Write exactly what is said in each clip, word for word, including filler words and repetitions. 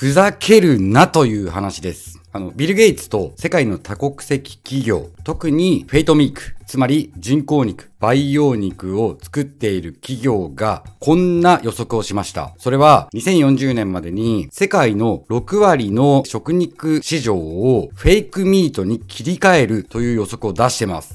ふざけるなという話です。あの、ビル・ゲイツと世界の多国籍企業、特にフェイトミーク、つまり人工肉、培養肉を作っている企業がこんな予測をしました。それはにせんよんじゅうねんまでに世界のろくわりの食肉市場をフェイクミートに切り替えるという予測を出してます。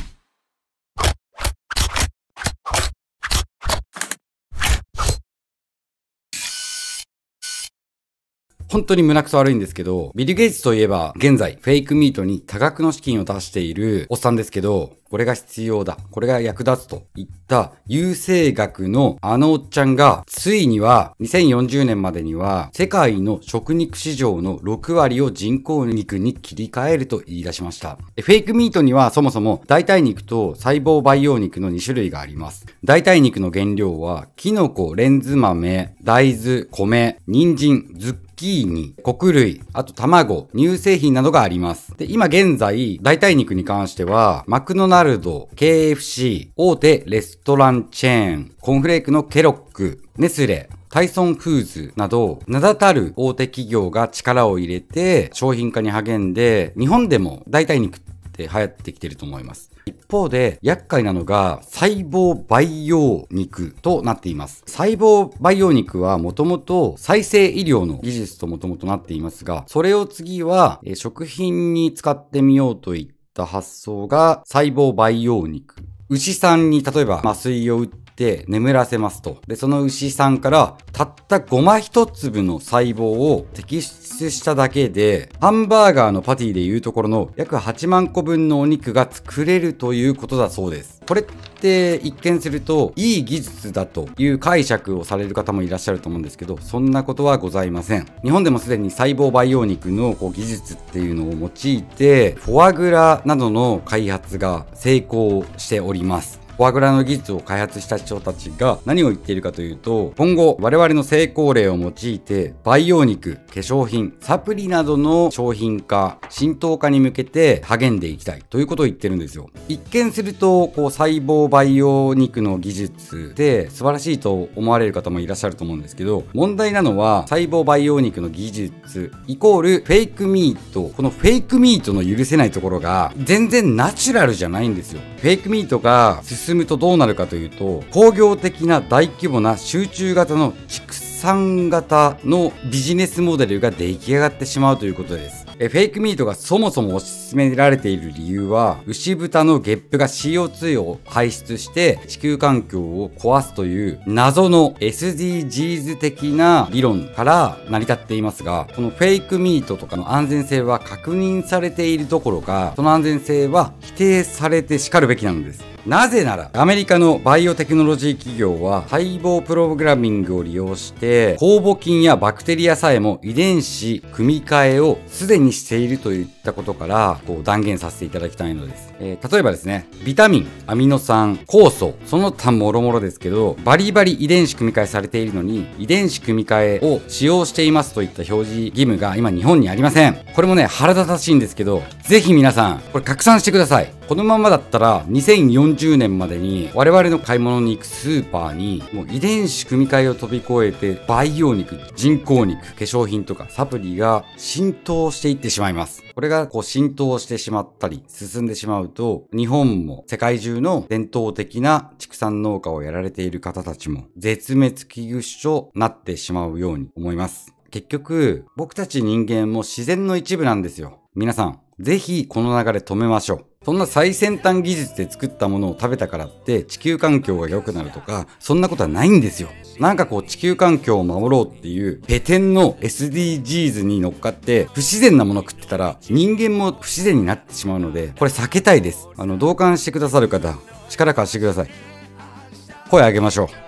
本当に胸くそ悪いんですけど、ビル・ゲイツといえば現在フェイクミートに多額の資金を出しているおっさんですけど、これが必要だ、これが役立つといった優生学のあのおっちゃんが、ついにはにせんよんじゅうねんまでには世界の食肉市場のろくわりを人工肉に切り替えると言い出しました。フェイクミートにはそもそも代替肉と細胞培養肉のにしゅるいがあります。代替肉の原料はキノコ、レンズ豆、大豆、米、人参、ズッキーニ、穀類、あと卵、乳製品などがあります。で、今現在、代替肉に関しては、マクドナルド、ケーエフシー、大手レストランチェーン、コーンフレークのケロック、ネスレ、タイソンフーズなど、名だたる大手企業が力を入れて、商品化に励んで、日本でも代替肉って流行ってきてると思います。一方で厄介なのが細胞培養肉となっています。細胞培養肉はもともと再生医療の技術ともともとなっていますが、それを次は食品に使ってみようといった発想が細胞培養肉。牛さんに例えば麻酔を打って眠らせますと。で、その牛さんからたったごま一粒の細胞を摘出しただけで、ハンバーガーのパティでいうところの約はちまんこぶんのお肉が作れるということだそうです。これって一見するといい技術だという解釈をされる方もいらっしゃると思うんですけど、そんなことはございません。日本でもすでに細胞培養肉のこう技術っていうのを用いて、フォアグラなどの開発が成功しております。フォアグラの技術を開発した人たちが何を言っているかというと、今後我々の成功例を用いて培養肉、化粧品、サプリなどの商品化、浸透化に向けて励んでいきたいということを言ってるんですよ。一見するとこう細胞培養肉の技術で素晴らしいと思われる方もいらっしゃると思うんですけど、問題なのは細胞培養肉の技術イコールフェイクミート。このフェイクミートの許せないところが全然ナチュラルじゃないんですよ。フェイクミートが進むとどうなるかというと、工業的な大規模な集中型の畜産型のビジネスモデルが出来上がってしまうということです。えフェイクミートがそもそも推し進められている理由は、牛豚のゲップが シーオーツー を排出して地球環境を壊すという謎の エスディージーズ 的な理論から成り立っていますが、このフェイクミートとかの安全性は確認されているどころか、その安全性は否定されてしかるべきなのです。なぜなら、アメリカのバイオテクノロジー企業は細胞プログラミングを利用して、酵母菌やバクテリアさえも遺伝子組み換えをすでにしているといったことから、こう断言させていただきたいのです。えー、例えばですね、ビタミン、アミノ酸、酵素、その他もろもろですけど、バリバリ遺伝子組み換えされているのに、遺伝子組み換えを使用していますといった表示義務が今日本にありません。これもね、腹立たしいんですけど、ぜひ皆さん、これ拡散してください。このままだったらにせんよんじゅうねんまでに我々の買い物に行くスーパーにもう遺伝子組み換えを飛び越えて培養肉、人工肉、化粧品とかサプリが浸透していってしまいます。これがこう浸透してしまったり進んでしまうと、日本も世界中の伝統的な畜産農家をやられている方たちも絶滅危惧種となってしまうように思います。結局僕たち人間も自然の一部なんですよ。皆さんぜひこの流れ止めましょう。そんな最先端技術で作ったものを食べたからって地球環境が良くなるとか、そんなことはないんですよ。なんかこう地球環境を守ろうっていうペテンの エスディージーズ に乗っかって不自然なもの食ってたら人間も不自然になってしまうので、これ避けたいです。あの同感してくださる方、力貸してください。声上げましょう。